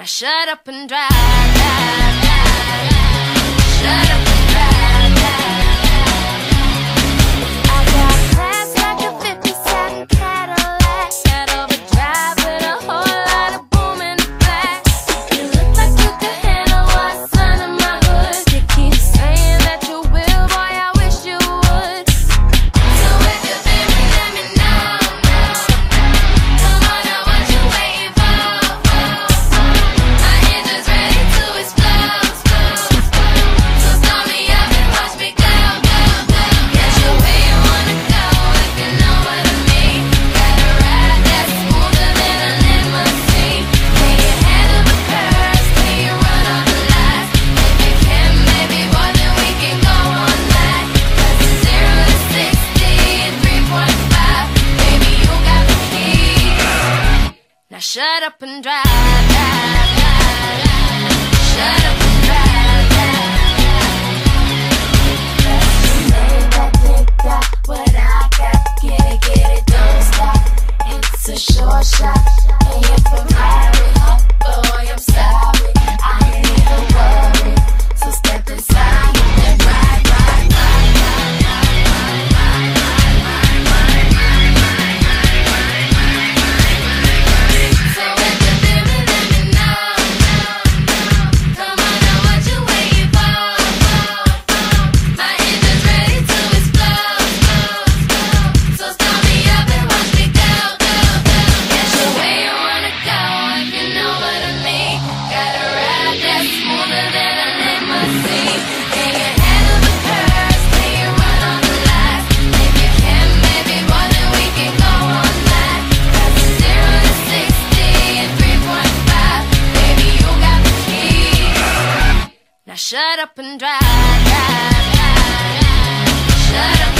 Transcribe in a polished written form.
shut up and drive, drive, drive. Shut up and drive, drive, drive. I got class like a 57 Cadillac. Got overdrive with a whole lot of boom in the back. You look like you could handle what's under my hood. You keep saying that you will, boy, I wish you would. So if you feel me, let me know. Come on now, what you waiting for? My engine's ready to explode. So start me up and watch me go, go, go. Get you where you wanna go, if you know what I mean. Got a ride that's smoother than a limousine. Can you handle the curves? Can you run all the lights? If you can, maybe more than we can go all night. 'Cause it's 0 to 60 in 3.5. Baby, you got the key. Now shut up and drive, drive, drive, drive. Shut up and drive, drive, drive. They got what I got. Get it, don't stop. It's a short shot. And you're Ferrari, boy, I'm sorry. I ain't even worried. So step inside and ride, ride, ride, ride, ride, ride, ride, ride, ride, ride. So if you feel me, let me know. Come on now, what you waiting for? My engine's ready to explode. So start me up and watch me go, go, go. Get you where you wanna go, if you know what I mean. Got a ride that's smoother than a limousine. Can you handle the curves? Can you run all the lights? If you can, maybe more than we can go all night. 'Cause it's 0 to 60 in 3.5. Baby, you got the key. Now shut up and drive, drive, drive, drive. Shut up